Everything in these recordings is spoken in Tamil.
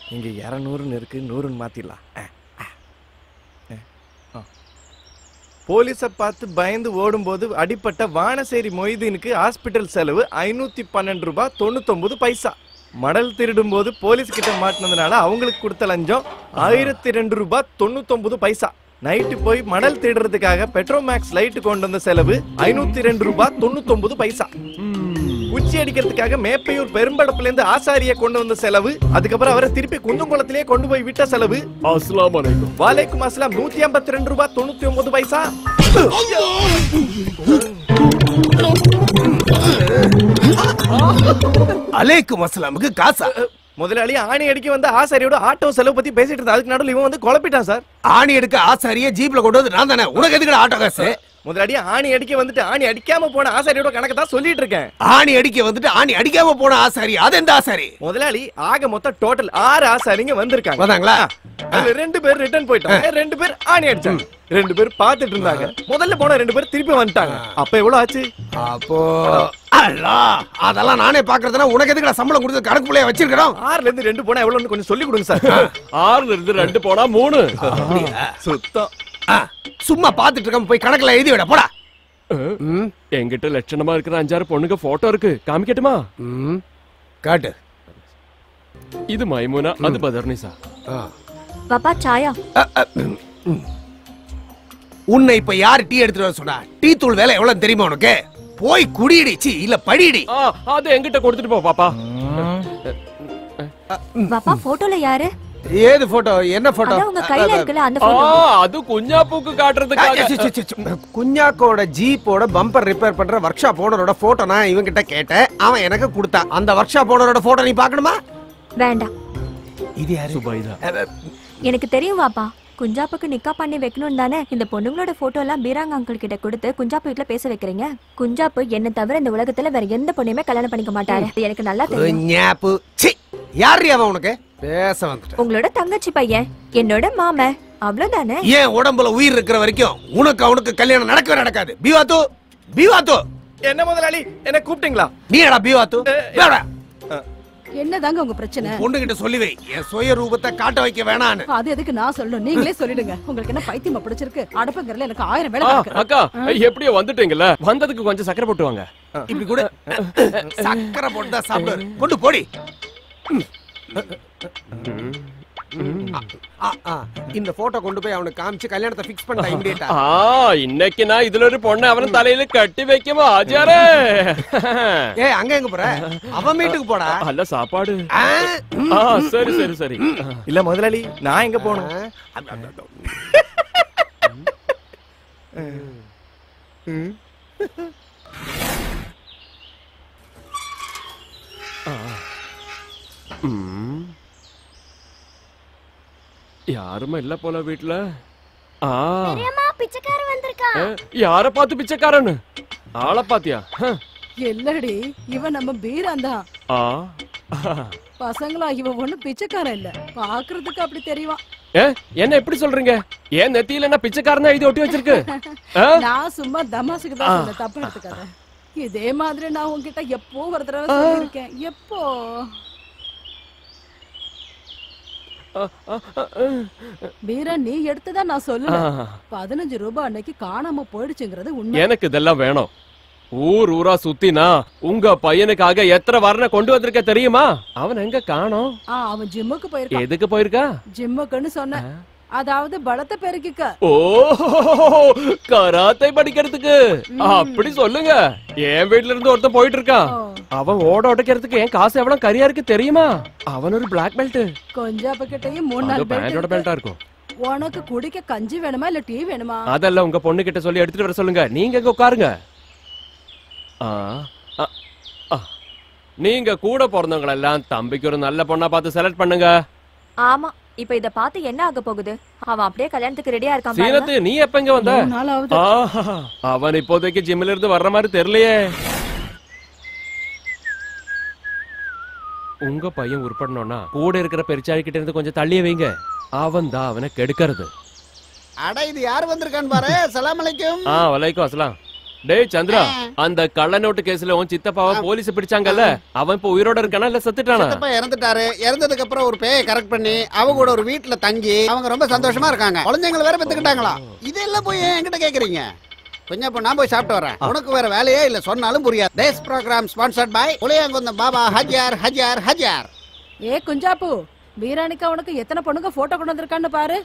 இங்க 200 இருக்கு, 100 மாத்திடலாம். போலீஸ பார்த்து பயந்து ஓடும்போது அடிப்பட்ட வானசேரி மொய்தீனுக்கு ஹாஸ்பிட்டல் செலவு 512 ரூபாய் 99 பைசா. மடல் திருடும் போது போலீஸ் கிட்ட மாட்டினதுனால அவங்களுக்கு கொடுத்த லஞ்சம் 1002 ரூபாய் 99 பைசா. நைட்டு போய் மடல் திருடுறதுக்காக பெட்ரோமேக்ஸ் லைட் கொண்டு வந்த செலவு 502 ரூபாய் 99 பைசா. உச்சி அடிக்கிறதுக்காக மேப்பையூர் பெரும்படப்புல இருந்து ஆசாரிய கொண்டு வந்த செலவு, அதுக்கப்புறம் அவரை திருப்பி குந்தங்குளத்திலே கொண்டு போய் விட்ட செலவு. அஸ்ஸலாமு அலைக்கும். வலைக்கும் அஸ்ஸலாம் 152 ரூபாய் 99 பைசா. அலைக்கும் அஸ்ஸலாமுக்கு காசா? முதலாளி ஆணி அடிக்க வந்து ஆசாரியோட ஆட்டோ செலவு பத்தி பேசிட்டு இருந்தா, அதுக்கு நடுவில் இவன் வந்து குழப்பிட்டான் சார். ஆணி எடுக்க ஆசாரிய ஜீப்ல கொண்டு வந்து நான் தானே, உனக்கு எதுக்கு ஆட்டோ காசு? முதலாளி ஆணி அடிக்க வந்துட்டு ஆணி அடிக்காம போன ஆசாரியோட கணக்கு தான் சொல்லிட்டு இருக்கேன். ஆணி அடிக்க வந்துட்டு ஆணி அடிக்காம போன ஆசாரி, அது எந்த ஆசாரி? முதலாளி ஆக மொத்தம் டோட்டல் 6 ஆசாரிங்க வந்திருக்காங்க. வந்தாங்களா? அதுல 2 பேர் ரிட்டர்ன் போயிட்டாங்க, 2 பேர் ஆணி அடிச்சாங்க. 2 பேர் பாத்துட்டு இருந்தாங்க. முதல்ல போன 2 பேர் திருப்பி வந்துட்டாங்க. அப்ப எவ்வளவு ஆச்சு? அப்போ அதெல்லாம் நானே பாக்குறதுனா உனக்கு எதுக்கு சம்பளம் கொடுத்து கணக்குள்ளே வச்சிருக்கோம்? 6ல இருந்து 2 போனா எவ்வளவுன்னு கொஞ்சம் சொல்லி கொடுங்க சார். 6ல இருந்து 2 போனா 3. சுத்தம். சும்மா பாத்துட்டு இருக்க, போய் கணக்குல எழுதி விட போடா. என்கிட்ட லட்சணமா இருக்கிற 5-6 பொண்ணுங்க போட்டோ இருக்கு, காமிக்கட்டுமா? காட்டு. இது மைமுனா, அது பதர்னிசா. பாப்பா சாயா. உன்னை இப்ப யாரு டீ எடுத்துட்டு வர சொன்னா? டீ தூள் வேலை எவ்வளவு தெரியுமா உனக்கு? போய் குடிடி இல்ல படிடி. அது என்கிட்ட கொடுத்துட்டு போ பாப்பா. பாப்பா போட்டோல யாரு? ஏது போட்டோ? என்ன போட்டோ? உங்க கையில இருக்குல அந்த போட்டோ. அது குஞ்சாப்புக்கு காட்டுறதுக்காக. குஞ்சாக்கோட ஜீப்போட பம்பர் ரிப்பேர் பண்ற வொர்க் ஷாப் ஓனரோட போட்டோ நான் இவன் கிட்ட கேட்டேன், அவன் எனக்கு கொடுத்தான். அந்த வொர்க் ஷாப் ஓனரோட போட்டோ நீ பார்க்கணுமா? வேண்டாம். இது யாரு? சுபைதா. எனக்கு தெரியும் பாப்பா, குஞ்சாப்புக்கு நிக்கா பண்ணி வைக்கணும் தானே இந்த பொண்ணுங்களோட போட்டோ எல்லாம் பீராங் அங்கிள் கிட்ட கொடுத்து குஞ்சாப்பு வீட்டுல பேச வைக்கிறீங்க. குஞ்சாப்பு என்ன தவிர இந்த உலகத்துல வேற எந்த பொண்ணையுமே கல்யாணம் பண்ணிக்க மாட்டாரு, எனக்கு நல்லா தெரியும். யாரு அவன் உனக்கு? பேச வந்துட்ட. உங்களோட தங்கச்சி பையன், என்னோட மாமன், அவ்வளவுதானே. ஏன் உடம்புல உயிர் இருக்கிற வரைக்கும் உனக்கு அவனுக்கு கல்யாணம் நடக்கவே நடக்காது. பிவாத்து பிவாத்து. என்ன முதலாளி என்ன கூப்பிட்டீங்களா? நீ எடா பிவாத்து? என்னதாங்க உங்க பிரச்சனை? பொண்ணுகிட்ட சொல்லி வை, என் சுய ரூபத்தை காட்ட வைக்க வேணான்னு. அது எதுக்கு நான் சொல்லணும்? நீங்களே சொல்லிடுங்க. உங்களுக்கு என்ன பைத்தியமா பிடிச்சிருக்கு? அடப்புங்கறல எனக்கு 1000 வேலை இருக்கு. அக்கா எப்படியோ வந்துட்டீங்கல, வந்ததுக்கு கொஞ்சம் சக்கரை போட்டு வாங்க. இப்படி கூட சக்கரை போட்டு சாப்பிடு. கொண்டு போடி. இந்த போட்டோ கொண்டு போய் அவனுக்கு காமிச்சு கல்யாணத்தை ஃபிக்ஸ் பண்ணிட்டா இமிடியேட்டா. இன்னைக்கு நான் இதுல ஒரு பொண்ணு அவன் தலையில கட்டி வைக்கவா ஆஜாரே. ஏய் அங்க எங்க போற? அவன் வீட்டுக்கு போடா. அல்ல சாப்பாடு. சரி சரி சரி. இல்ல முதலாளி நான் எங்க போணும்? யாருமே இல்ல போல வீட்டுல. பிச்சைக்காரன் வந்திருக்கான். யார பார்த்து பிச்சைக்காரன்? ஆளை பாத்தியா? இல்லடி, இவன் நம்ம பீரான் தான். பசங்களா இவன் ஒண்ணு பிச்சைக்காரன் இல்ல, பாக்குறதுக்கு அப்படி தெரியும். என்ன எப்படி சொல்றீங்க? ஏன் நெத்தியில என்ன பிச்சைக்காரனா எழுதி ஒட்டி வச்சிருக்கு? நான் சும்மா தமாசுக்கு தான் சொன்னேன், தப்பு எடுத்துக்காத. இதே மாதிரி நான் உன்கிட்ட எப்போ ஒரு தடவை சொல்லிருக்கேன். எப்போ? பீரன் நீ எடுத்துதான் நான் சொல்லுவேன். 15 ரூபாய் அன்னைக்கு காணாம போயிடுச்சுங்கிறது உண்மை. எனக்கு இதெல்லாம் வேணும். ஊர் ஊரா சுத்தினா உங்க பையனுக்காக எத்தனை வரணை கொண்டு வந்திருக்க தெரியுமா? அவன் எங்க காணோம்? அவன் ஜிம்முக்கு போயிருக்கான். எதுக்கு போயிருக்கா? ஜிம்முக்குன்னு சொன்ன, அதாவது பலத்தை பெருக்கிக்க. ஓ கராத்தை படிக்கிறதுக்கு அப்படி சொல்லுங்க. என் வீட்டுல இருந்து ஒருத்தன் போயிட்டு இருக்கான். அவன் ஓட உடைக்கிறதுக்கு என் காசு எவ்வளவு கரியா இருக்கு தெரியுமா? அவன் ஒரு பிளாக் பெல்ட். கொஞ்சம் அப்பகிட்டயும் 3-4 பெல்ட்டா இருக்கும். உனக்கு குடிக்க கஞ்சி வேணுமா இல்ல டீ வேணுமா? அதெல்லாம் உங்க பொண்ணு கிட்ட சொல்லி எடுத்துட்டு வர சொல்லுங்க. நீங்க இங்க உட்காருங்க. நீங்க கூட பிறந்தவங்க எல்லாம் தம்பிக்கு ஒரு நல்ல பொண்ணா பார்த்து செலக்ட் பண்ணுங்க. ஆமா, இப்ப இத பார்த்து என்ன ஆக போகுது? அவன் அப்படியே கல்யாணத்துக்கு ரெடியா இருக்கான். சீனத்து நீ எப்ப இங்க வந்த? அவன் இப்போதைக்கு ஜிம்ல இருந்து வர்ற மாதிரி தெரியலையே. உங்க பையன் உருப்படணும்னா கூட இருக்கிற பெருச்சாளி கிட்ட இருந்து கொஞ்சம் தள்ளியே வைங்க. அவன் தான் அவனை கெடுக்கிறது. அட இது யார் வந்திருக்கான்னு பாரு. அஸ்ஸலாமு அலைக்கும். வலைக்கும் அஸ்ஸலாம். டேய் சந்திரா, அந்த கள்ள நோட்டு கேஸ்ல உன் சித்தப்பாவை போலீஸ் பிடிச்சாங்கல்ல, அவன் இப்ப உயிரோட இருக்கானா இல்ல செத்துட்டானா? சித்தப்பா இறந்துட்டாரு. இறந்ததுக்கு அப்புறம் ஒரு பேயை கரெக்ட் பண்ணி அவங்க கூட ஒரு வீட்டுல தங்கி அவங்க ரொம்ப சந்தோஷமா இருக்காங்க. குழந்தைங்களை வேற பெத்துக்கிட்டாங்களா? இதெல்லாம் போய் என்கிட்ட கேக்குறீங்க? கொஞ்சம் நான் போய் சாப்பிட்டு வரேன். உனக்கு வேற வேலையே இல்ல, சொன்னாலும் புரியாது. This program sponsored by Puliyankunnam Baba ஹஜார் ஹஜார் ஹஜார். ஏ குஞ்சாப்பு, வீராணிக்கா உனக்கு எத்தனை பொண்ணுங்க போட்டோ கொண்டு வந்திருக்கான்னு பாரு.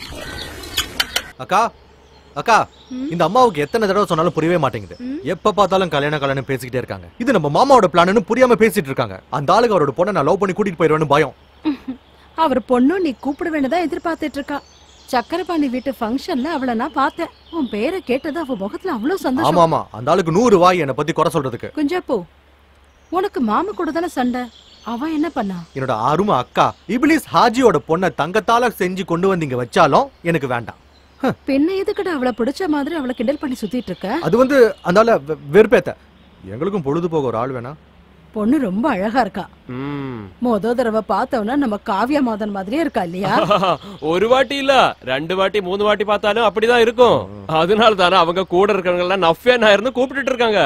அக்கா அக்கா, இந்த அம்மாவுக்கு எத்தனை தடவை சொன்னாலும் புரியவே மாட்டேங்குது. எப்ப பார்த்தாலும் கல்யாணம் பேசிக்கிட்டே இருக்காங்க. இது நம்ம மாமாவோட பிளான்னு புரியாம பேசிட்டு இருக்காங்க. அந்த ஆளுக்கு அவரோட பொண்ணை நான் லவ் பண்ணி கூட்டிட்டு போயிடுவேன்னு பயம். அவர் பொண்ணும் நீ கூப்பிட வேண்டியதான் எதிர்பார்த்துட்டு இருக்கா. சக்கரபாணி வீட்டு ஃபங்க்ஷன்ல அவளை நான் பார்த்தேன். உன் பேரை கேட்டது அவ முகத்துல அவ்வளவு சந்தோஷம். ஆமா ஆமா, அந்த ஆளுக்கு 100 வாய் என்னை பத்தி குறை சொல்றதுக்கு. குஞ்சாப்பு, உனக்கு மாமா கூட தானே சண்டை, அவ என்ன பண்ணா? என்னோட அருமை அக்கா இபிலிஸ் ஹாஜியோட பொண்ணை தங்கத்தால செஞ்சு கொண்டு வந்து இங்க வச்சாலும் எனக்கு வேண்டாம். பெண்ணை எதுக்கட அவளை பிடிச்ச மாதிரி அவளை கிண்டல் பண்ணி சுத்திட்டு இருக்க? அது அந்தால வெறுப்பேத்த. எங்களுக்கும் பொழுது போக ஒரு ஆள் வேணா. பொண்ணு ரொம்ப அழகா இருக்கா. மொத தடவை பார்த்தவனா நம்ம காவியா மாதன் மாதிரியே இருக்கா இல்லையா? ஒரு வாட்டி இல்ல, 2 வாட்டி 3 வாட்டி பார்த்தாலும் அப்படிதான் இருக்கும். அதனால தானே அவங்க கூட இருக்கிறவங்க எல்லாம் நஃபியா நாயர்னு கூப்பிட்டுட்டு இருக்காங்க.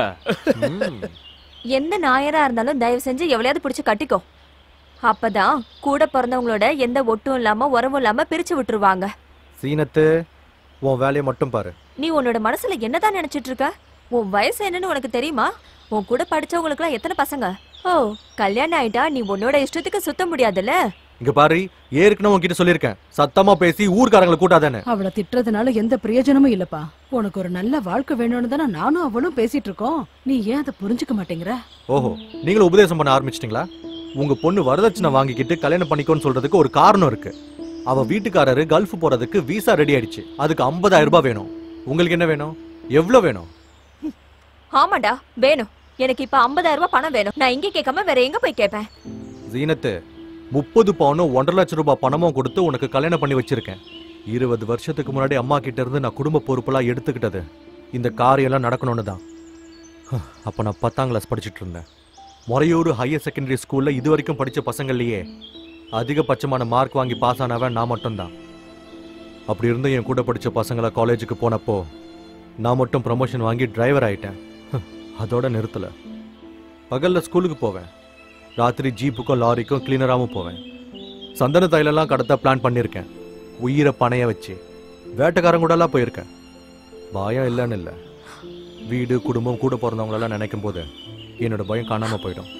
எந்த நாயரா இருந்தாலும் தயவு செஞ்சு எவ்வளையாவது பிடிச்சு கட்டிக்கோ. அப்பதான் கூட பிறந்தவங்களோட எந்த ஒட்டும் இல்லாம உறவும் இல்லாம பிரிச்சு விட்டுருவாங்க. சீனத்து, உன் வேலையை மட்டும் பாரு. நீ உன்னோட மனசுல என்னதான் நினைச்சிட்டு இருக்க? உன் வயசு என்னன்னு உனக்கு தெரியுமா? உன் கூட படிச்சவங்களுக்கு எல்லாம் எத்தனை பசங்க? ஓ, கல்யாணம் ஆயிட்டா நீ உன்னோட இஷ்டத்துக்கு சுத்த முடியாதுல்ல. இங்க பாரு, ஏற்கனவே உன்கிட்ட சொல்லிருக்கேன், சத்தமா பேசி ஊர்க்காரங்களை கூட்டாதானே. அவளை திட்டுறதுனால எந்த பிரயோஜனமும் இல்லப்பா. உனக்கு ஒரு நல்ல வாழ்க்கை வேணும்னு தானே நானும் அவளும் பேசிட்டு இருக்கோம். நீ ஏன் அதை புரிஞ்சுக்க மாட்டேங்கிற? ஓஹோ, நீங்களும் உபதேசம் பண்ண ஆரம்பிச்சிட்டீங்களா? உங்க பொண்ணு வரதட்சணை வாங்கிக்கிட்டு கல்யாணம் பண்ணிக்கோன்னு சொல்றதுக்கு ஒரு காரணம் இருக்கு. அவ வீட்டுக்காரரு கல்ஃப் போறதுக்கு விசா ரெடி ஆயிடுச்சு. அதுக்கு 50,000 ரூபாய் வேணும். உங்களுக்கு என்ன வேணும்? எவ்வளவு வேணும்? ஆமாடா, வேணும். எனக்கு இப்ப 50,000 ரூபாய் பணம் வேணும். நான் இங்க கேட்காம வேற எங்க போய் கேட்பேன்? ஜீனத்து, 30 பவுனும் 1.5 லட்சம் ரூபாய் பணமும் கொடுத்து உனக்கு கல்யாணம் பண்ணி வச்சிருக்கேன். 20 வருஷத்துக்கு முன்னாடி அம்மா கிட்ட இருந்து நான் குடும்ப பொறுப்பெல்லாம் எடுத்துக்கிட்டது இந்த காரியம் எல்லாம் நடக்கணும்னு தான். அப்ப நான் 10ஆம் கிளாஸ் படிச்சுட்டு இருந்தேன். முறையூர் ஹையர் செகண்டரி ஸ்கூல்ல இது வரைக்கும் படிச்ச பசங்கள்லயே அதிகபட்சமான மார்க் வாங்கி பாஸ் ஆனவன் நான் மட்டும்தான். அப்படி இருந்து என் கூட படிச்ச பசங்களை காலேஜுக்கு போனப்போ நான் மட்டும் ப்ரமோஷன் வாங்கி டிரைவர் ஆயிட்டேன். அதோட நிறுத்தல. பகல்ல ஸ்கூலுக்கு போவேன், ராத்திரி ஜீப்புக்கும் லாரிக்கும் கிளீனராகவும் போவேன். சந்தன தைலெல்லாம் கடத்த பிளான் பண்ணியிருக்கேன். உயிரை பணைய வச்சு வேட்டைக்காரன் கூட எல்லாம் போயிருக்கேன். பயம் இல்லைன்னு இல்லை, வீடு குடும்பம் கூட பிறந்தவங்களெல்லாம் நினைக்கும் போது என்னோட பயம் காணாம போயிடும்.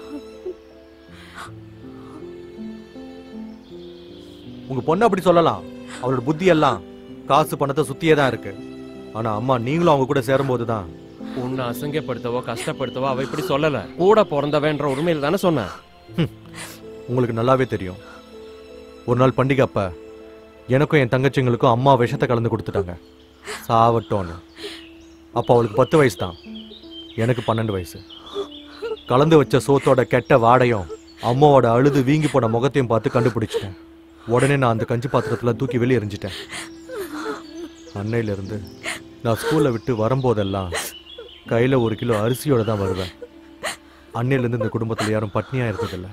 உங்க பொண்ணு அப்படி சொல்லலாம், அவளோட புத்தி எல்லாம் காசு பணத்தை சுத்தியே தான் இருக்கு. ஆனா அம்மா நீங்களும் அவங்க கூட சேரும் போதுதான். உன்னை அசங்கப்படுத்தவோ கஷ்டப்படுத்தவோ அவ இப்படி சொல்லல. கூட பிறந்தவன்ற உரிமையில தானே சொன்ன. உங்களுக்கு நல்லாவே தெரியும். ஒரு நாள் பண்டிகை அப்ப எனக்கும் என் தங்கச்சிங்களுக்கும் அம்மா விஷத்தை கலந்து கொடுத்துட்டாங்க, சாவட்டோன்னு. அப்ப அவளுக்கு 10 வயசு தான், எனக்கு 12 வயசு. கலந்து வச்ச சோத்தோட கெட்ட வாடையும் அம்மாவோட அழுது வீங்கி போன முகத்தையும் பார்த்து கண்டுபிடிச்சிட்டேன். உடனே நான் அந்த கஞ்சி பாத்திரத்துல தூக்கி வெளியே எறிஞ்சிட்டேன். அன்னையில இருந்து நான் ஸ்கூல்ல விட்டு வரும்போதெல்லாம் கையில 1 கிலோ அரிசியோட தான் வருவேன். அன்னையில இருந்து இந்த குடும்பத்துல யாரும் பட்னியா இருந்ததில்லை.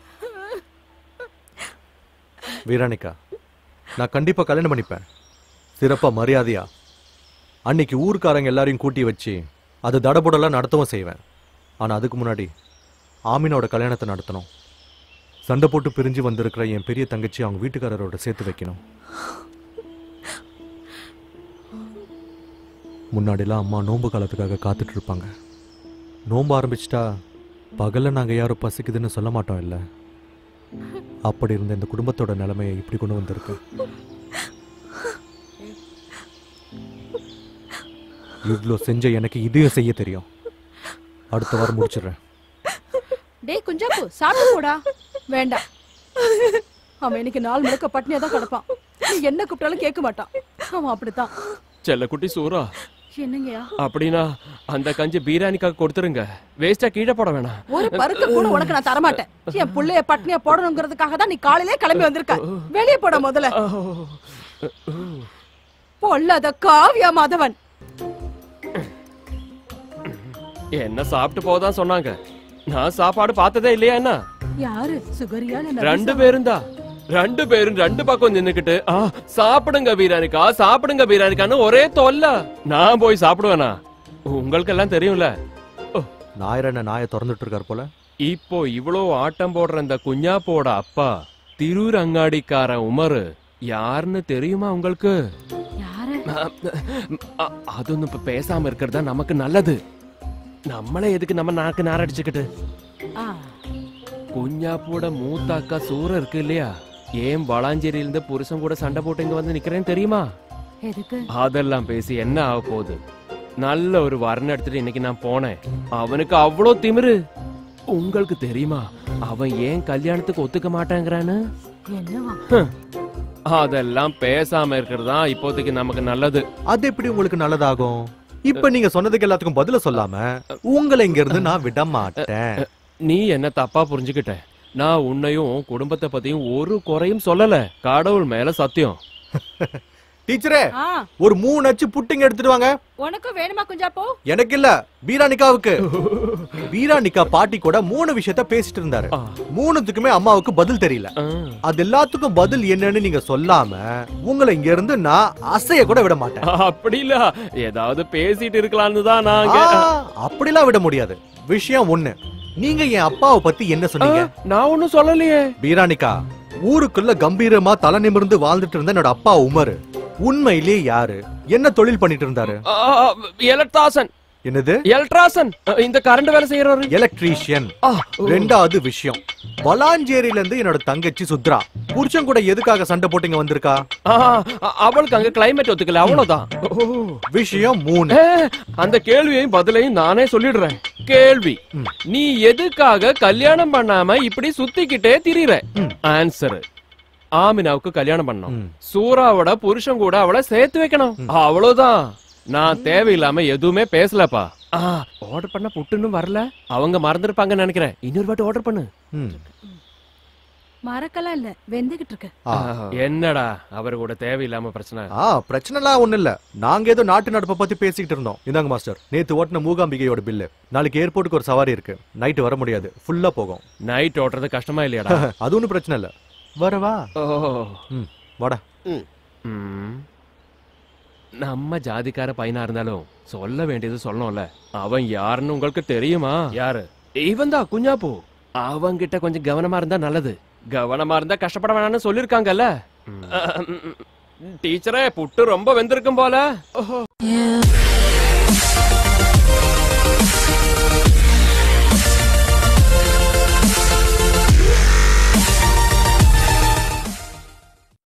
வீராணிக்கா, நான் கண்டிப்பா கல்யாணம் பண்ணிப்பேன், சிறப்பா மரியாதையா. அன்னைக்கு ஊர்க்காரங்க எல்லாரையும் கூட்டி வச்சு அது தடபுடலாம் நடத்தவும் செய்வேன். ஆனா அதுக்கு முன்னாடி ஆமினோட கல்யாணத்தை நடத்தணும். சண்டை போட்டு பிரிஞ்சு வந்திருக்கிற என் பெரிய தங்கச்சி அவங்க வீட்டுக்காரரோட சேர்த்து வைக்கணும். முன்னாடிலாம் அம்மா நோன்பு காலத்துக்காக காத்துட்டு இருப்பாங்க. நோன்பு ஆரம்பிச்சிட்டா பகல்ல நாங்க யாரும் பசிக்குதுன்னு சொல்ல மாட்டோம் இல்ல. அப்படி இருந்த இந்த குடும்பத்தோட நிலைமையை இப்படி கொண்டு வந்திருக்கு. இவ்வளோ செஞ்ச எனக்கு இதையும் செய்ய தெரியும். அடுத்த வாரம் முடிச்சிடுறேன். டேய் குஞ்சாப்பு, சாப்பிட்டு போடா. வேண்டாம், அவன் இன்னைக்கு நாள் முழுக்க பட்னியா தான் கிடப்பான். நீ என்ன கூப்பிட்டாலும் கேட்க மாட்டான். அவன் அப்படித்தான். செல்லக்குட்டி சூரா, என்னங்கயா? அப்படின்னா அந்த கஞ்சி பீரானிக்காக கொடுத்துருங்க. வேஸ்டா கீழே போட வேணாம். ஒரு பருக்க கூட உனக்கு நான் தரமாட்டேன். என் புள்ளைய பட்னியா போடணுங்கிறதுக்காக தான் நீ காலையிலே கிளம்பி வந்திருக்க. வெளியே போட முதல்ல. பொல்லாத காவியா மாதவன். என்ன சாப்பிட்டு போதான் சொன்னாங்க. நான் சாப்பாடு பார்த்ததே இல்லையா? என்ன யாரு? சுகரியா? 2 பேரும் தான். 2 பேரும் 2 பக்கம் நின்னுக்கிட்டு சாப்பிடுங்க பீரானிக்கா, சாப்பிடுங்க பீரானிக்கான்னு ஒரே தொல்லை. நான் போய் சாப்பிடுவேனா? உங்களுக்கு எல்லாம் தெரியும்ல. நாயர் என்ன நாயை திறந்துட்டு இருக்காரு போல. இப்போ இவ்வளோ ஆட்டம் போடுற இந்த குஞ்சாப்போட அப்பா திருூர் அங்காடிக்காரன் உமர் யாருன்னு தெரியுமா உங்களுக்கு? அது இப்ப பேசாம இருக்கிறதா நமக்கு நல்லது. நம்மளே எதுக்கு நம்ம நாக்கு நாரடிச்சுக்கிட்டு. குஞ்சாப்போட மூத்த அக்கா சூர இருக்கு இல்லையா, ஏன் வளாஞ்சேரியில இருந்து புருஷன் கூட சண்டை போட்டு இங்க வந்து நிக்கிறேன்னு தெரியுமா? அதெல்லாம் பேசி என்ன ஆக போகுது? நல்ல ஒரு வரன் எடுத்துட்டு இன்னைக்கு நான் போனேன். அவனுக்கு அவ்வளோ திமிரு. உங்களுக்கு தெரியுமா அவன் ஏன் கல்யாணத்துக்கு ஒத்துக்க மாட்டேங்கிறான்னு? அதெல்லாம் பேசாம இருக்கிறதா இப்போதைக்கு நமக்கு நல்லது. அது எப்படி உங்களுக்கு நல்லதாகும்? இப்ப நீங்க சொன்னதுக்கு எல்லாத்துக்கும் பதில சொல்லாம உங்களை இங்க இருந்து நான் விட மாட்டேன். நீ என்ன தப்பா புரிஞ்சுக்கிட்ட. நான் உன்னையும் குடும்பத்தை பத்தியும் ஒரு குறையும் சொல்லல. கடவுள் மேல சத்தியம். டீச்சரே, ஒரு 3 அச்சு புட்டிங் எடுத்துட்டு வாங்க. உனக்கு வேணுமா குஞ்சாப்போ? எனக்கு இல்ல, பீரானிகாவுக்கு. பீரானிகா பாட்டி கூட 3 விஷயத்த பேசிட்டு இருந்தாரு. 3த்துக்குமே அம்மாவுக்கு பதில் தெரியல. அது எல்லாத்துக்கும் பதில் என்னன்னு நீங்க சொல்லாம உங்களை இங்க இருந்து நான் அசைய கூட விட மாட்டேன். அப்படி இல்ல, ஏதாவது பேசிட்டு இருக்கலாம்னு தான் நாங்க. அப்படிலாம் விட முடியாது. விஷயம் ஒண்ணு, நீங்க என் அப்பாவை பத்தி என்ன சொன்னீங்க? நான் ஒண்ணும் சொல்லலையே. பீரானிகா, ஊருக்குள்ள கம்பீரமா தலை நிமிர்ந்து வாழ்ந்துட்டு இருந்த என்னோட அப்பா உமர் உண்மையிலேயே யாரு, என்ன தொழில் பண்ணிட்டு இருந்தாரு? எலக்ட்ராசன். என்னது? எலக்ட்ராசன், இந்த கரண்ட் வேலை செய்யறாரு. எலக்ட்ரீஷியன். ரெண்டாவது விஷயம், வளாஞ்சேரியில இருந்து என்னோட தங்கச்சி சுத்ரா புருஷன் கூட எதுக்காக சண்டை போட்டுங்க வந்திருக்கா? அவளுக்கு அங்க கிளைமேட் ஒத்துக்கல, அவ்வளவுதான். விஷயம் 3. அந்த கேள்வியையும் பதிலையும் நானே சொல்லிடுறேன். கேள்வி, நீ எதுக்காக கல்யாணம் பண்ணாம இப்படி சுத்திக்கிட்டே திரிற? ஆன்சர், ஆமினாவுக்கு கல்யாணம் பண்ணணும். சூராவோட புருஷன் கூட அவளை சேர்த்து வைக்கணும். அவ்வளவுதான். நான் தேவையில்லாம எதுவுமே பேசலப்பா. ஆர்டர் பண்ண புட்டுன்னு வரல, அவங்க மறந்துருப்பாங்கன்னு நினைக்கிறேன். இன்னொரு வாட்டி ஆர்டர் பண்ணு. மறக்கலாம் இல்ல, வெந்துகிட்டு இருக்கு. என்னடா அவர் கூட தேவையில்லாம பிரச்சனை? பிரச்சனைலாம் ஒண்ணு இல்ல. நாங்க ஏதோ நாட்டு நடப்பை பத்தி பேசிக்கிட்டு இருந்தோம். இந்தாங்க மாஸ்டர், நேத்து ஓட்டின மூகாம்பிகையோட பில்லு. நாளைக்கு ஏர்போர்ட்டுக்கு ஒரு சவாரி இருக்கு. நைட் வர முடியாது, ஃபுல்லா போகும். நைட் ஓட்டுறது கஷ்டமா இல்லையாடா? அது ஒன்னும் பிரச்சனை இல்ல, வரவா? வாடா. நம்ம ஜாதிக்கார பையனா இருந்தாலும் சொல்ல வேண்டியது சொல்லணும்ல. அவன் யாருன்னு உங்களுக்கு தெரியுமா? யாரு? இவன் தான் குஞ்சாப்பூ. அவங்கிட்ட கொஞ்சம் கவனமா இருந்தா நல்லது. கவனமா இருந்தா கஷ்டப்பட வேணாம்னு சொல்லிருக்காங்கல்ல. டீச்சரே, புட்டு ரொம்ப வெந்திருக்கும் போல.